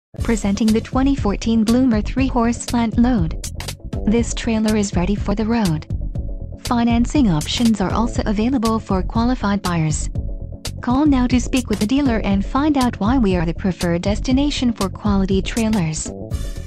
Presenting the 2014 Bloomer 3-horse slant load. This trailer is ready for the road. Financing options are also available for qualified buyers. Call now to speak with the dealer and find out why we are the preferred destination for quality trailers.